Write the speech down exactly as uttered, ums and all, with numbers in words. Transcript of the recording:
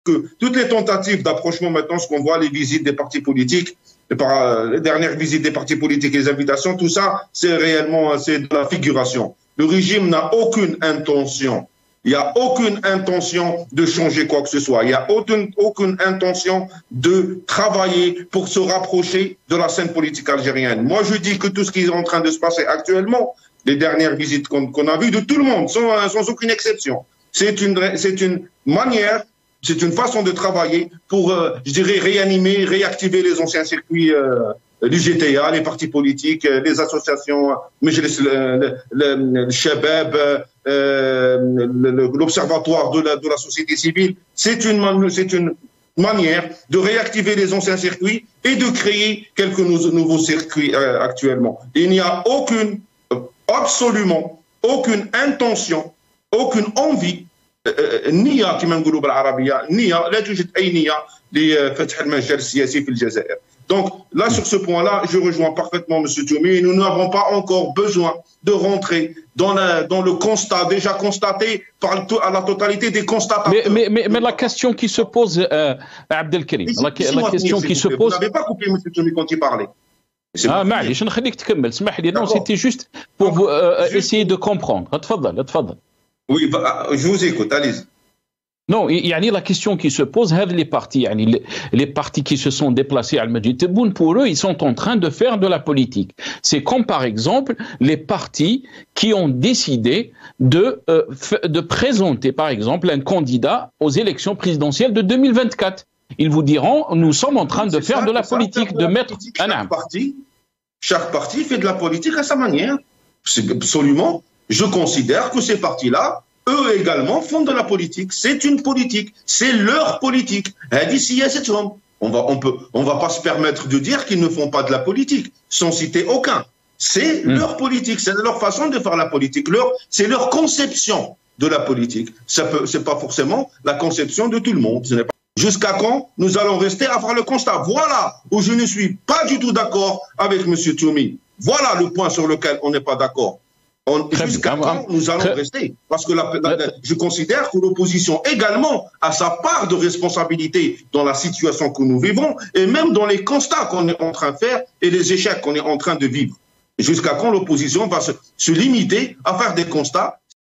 que toutes les tentatives d'approchement maintenant, ce qu'on voit, les visites des partis politiques, par, les dernières visites des partis politiques et les invitations, tout ça, c'est réellement c'est de la figuration. Le régime n'a aucune intention. Il n'y a aucune intention de changer quoi que ce soit. Il n'y a aucune, aucune intention de travailler pour se rapprocher de la scène politique algérienne. Moi, je dis que tout ce qui est en train de se passer actuellement, les dernières visites qu'on qu'on a vues de tout le monde, sans, sans aucune exception, c'est une, c'est une manière, c'est une façon de travailler pour, euh, je dirais, réanimer, réactiver les anciens circuits euh, du G T A, les partis politiques, les associations, le, le, le Shabab, euh, l'Observatoire de la, de la société civile. C'est une, c'est une manière de réactiver les anciens circuits et de créer quelques nouveaux circuits euh, actuellement. Il n'y a aucune, absolument aucune intention, aucune envie, نية كما نقولوا بالعربية نية لا توجد أي نية لفتح المجال السياسي في الجزائر. Donc là, sur ce point-là, je rejoins parfaitement M. Toumi. Nous n'avons pas encore besoin de rentrer dans, la, dans le constat déjà constaté par à la totalité des constatants. Mais, mais, mais, mais la question qui se pose, euh, Abdelkarim, la, la question qui se pose... Vous n'avez pas coupé M. Toumi quand il parlait. Ah, معليش نخليك تكمل اسمح لي. Non, c'était juste pour vous euh, essayer de comprendre. تفضل تفضل. Oui, je vous écoute, allez-y. Non, يعني la question qui se pose, les partis, les, les partis qui se sont déplacés à Al-Majid Tebboune, pour eux, ils sont en train de faire de la politique. C'est comme par exemple les partis qui ont décidé de, euh, de présenter par exemple un candidat aux élections présidentielles de deux mille vingt-quatre. Ils vous diront, nous sommes en train de faire ça, de la politique, de, de la mettre politique. Chaque, parti, chaque parti fait de la politique à sa manière. C'est absolument. Je considère que ces partis-là, eux également, font de la politique. C'est une politique. C'est leur politique. On va, on peut, on va pas se permettre de dire qu'ils ne font pas de la politique, sans citer aucun. C'est mmh. leur politique. C'est leur façon de faire la politique. Leur, c'est leur conception de la politique. Ça peut, c'est pas forcément la conception de tout le monde. Ce n'est pas. Jusqu'à quand nous allons rester à faire le constat. Voilà où je ne suis pas du tout d'accord avec M. Toumi. Voilà le point sur lequel on n'est pas d'accord. Jusqu'à quand nous allons très... rester? Parce que la, la, la, je considère que l'opposition également a sa part de responsabilité dans la situation que nous vivons et même dans les constats qu'on est en train de faire et les échecs qu'on est en train de vivre. Jusqu'à quand l'opposition va se, se limiter à faire des constats